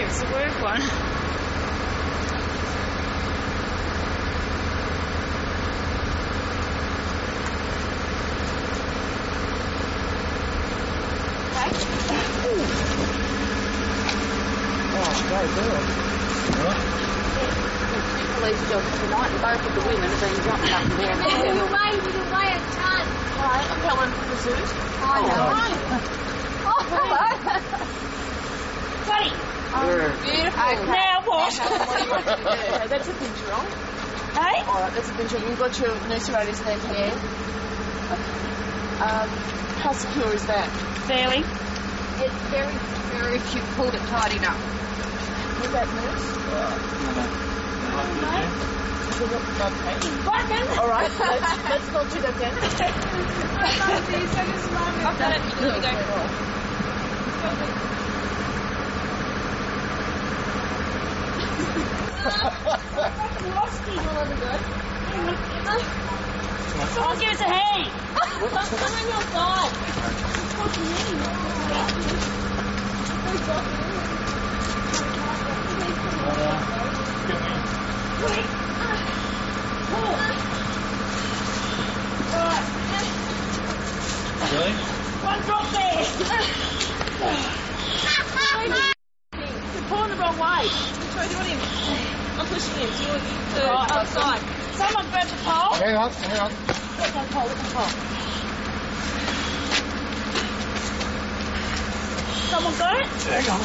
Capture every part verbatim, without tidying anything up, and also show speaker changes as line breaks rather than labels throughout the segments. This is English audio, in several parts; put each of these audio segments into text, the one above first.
It's a work one.
Police jobs tonight, and both of the women have been jumping up and down.
You're away, you're away, I can't.
Hi, I'm Helen from the zoo.
I know.
Oh, hello.
Buddy.
Oh, beautiful. Okay.
Now what?
Now, Helen, what do you want me to do? Okay, that's a binturong.
Hey?
All right, that's a binturong. You've got your nurserators there here. Okay. Um, how secure is that?
Fairly.
It's very secure if you pulled it tight enough.
Is that nurse? Okay. All right, let's, let's not do that then.
I love this, I just love it.
I've done it. Here we go.
Someone give us a hand.
Come on your side.
Really?
One drop there.
You're pulling the wrong way. Which way do you want him? I'm pushing him. Do you want him to
Right.
outside?
Someone grab the pole.
Hang on, hang on.
Get that pole, get the pole.
Someone got it?
Hang on.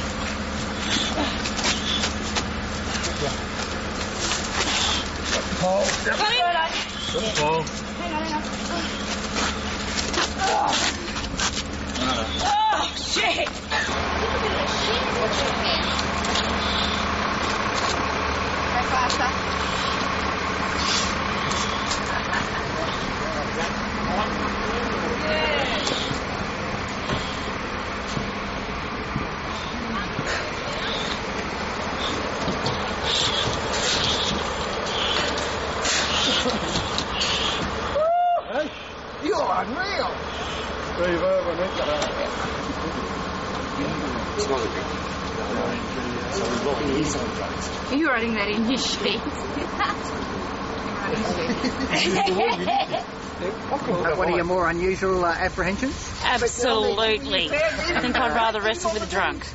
Got the pole. Yep.
Got it?
Got the pole.
Hang on, hang on.
No, no.
Oh, shit.
Go faster.
Hey, you're unreal. Steve Irwin, isn't it? It's not a big so we're blocking his own jokes.
You're writing that in your sheet.
One of your more unusual uh, apprehensions?
Absolutely. I think I'd rather wrestle with a drunk.